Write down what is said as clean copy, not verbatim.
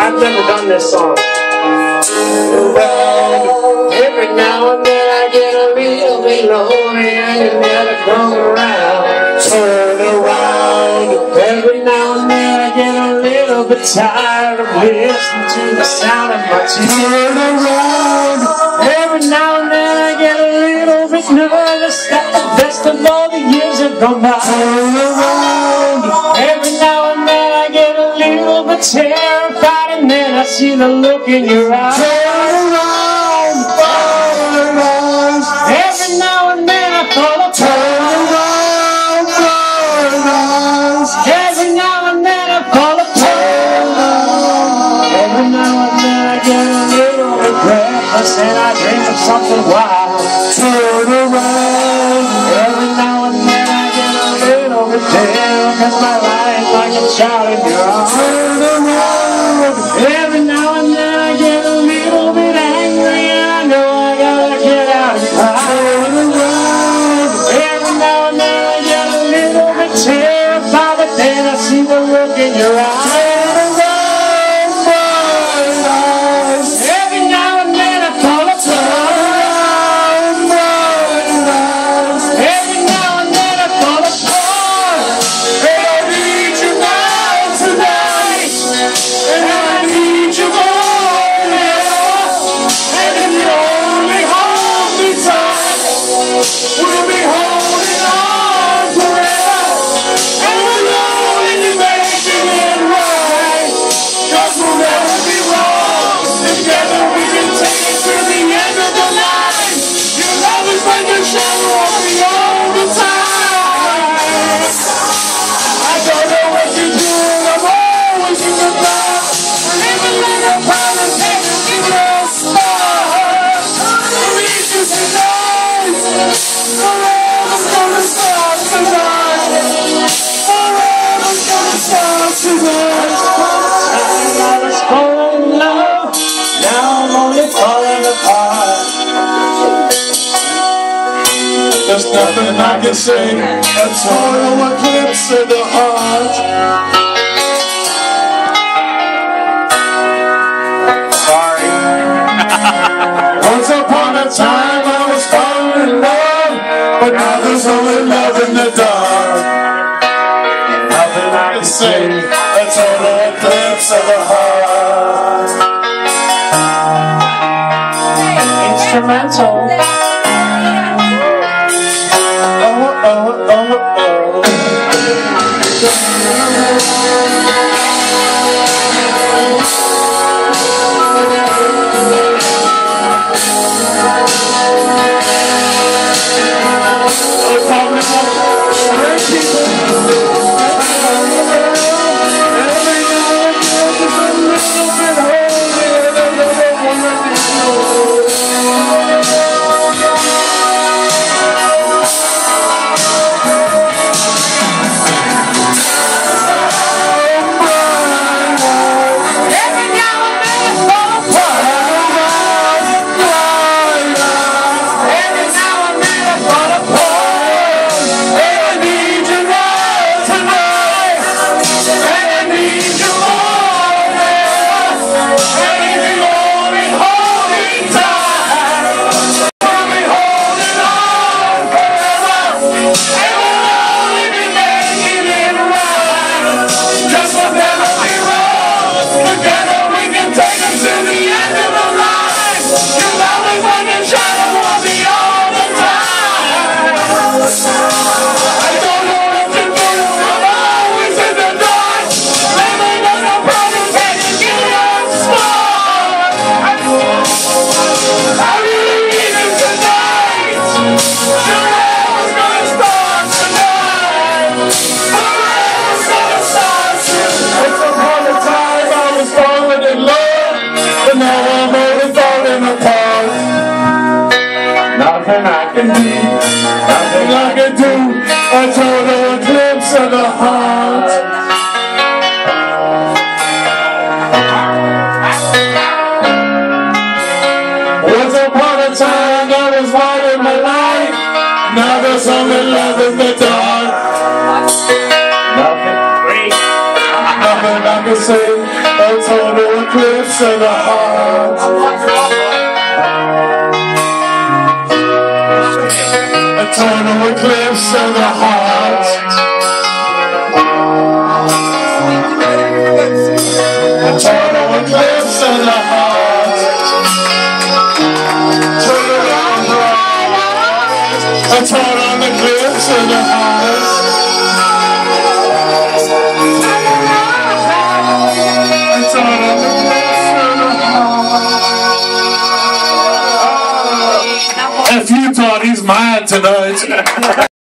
I've never done this song. Every now and then I get a little bit lonely and you never come around. Turn around. Every now and then I get a little bit tired of listening to the sound of my tears. Turn around. Every now and then I get a little bit nervous that the best of all the years have gone by. Turn around. Every now and then I get a little bit terrified, and then I see the look in your eyes. Turn around, turn around. Every now and then I fall apart. Turn around, turn around. Every now and then I fall apart. Every now and then I get a little bit breathless and I dream of something wild. Turn around. Every now and then I get a little bit down, 'cause my life like a child in your arms. Turn around. Every now and then I get a little bit angry and I know I gotta get out and cry. Turn around. Every now and then I get a little bit terrified, but then I see the look in your eyes. Turn around, burn eyes. Every now and then I fall apart. Turn burn eyes. Every now and then I fall apart. And I need you now tonight. And I need you more now. And if you only hold me tight, we'll be holding on forever. And we're only making it right. 'Cause we'll never be wrong. Together we can take it to the end of the line. Your love is like a shadow on me all the time. I don't know what you're doing, I'm always in the dark. Living like a promise, taking your start. The reasons tonight, forever's gonna start tonight. Forever's gonna start tonight. I was falling in love, now I'm only falling apart. There's nothing I can say, a total eclipse of the heart. Sorry. Once upon a time I was falling in love, but now there's only love in the dark. Nothing I can say, a total eclipse of the heart. Instrumental. Nothing I can do, nothing I can do, a total eclipse of the heart. Once upon a time there was light in my life, now there's only love in the dark. Nothing I can say, a total eclipse. cliffs of the heart. A total eclipse of the heart. A total eclipse of the heart. Turn around, a total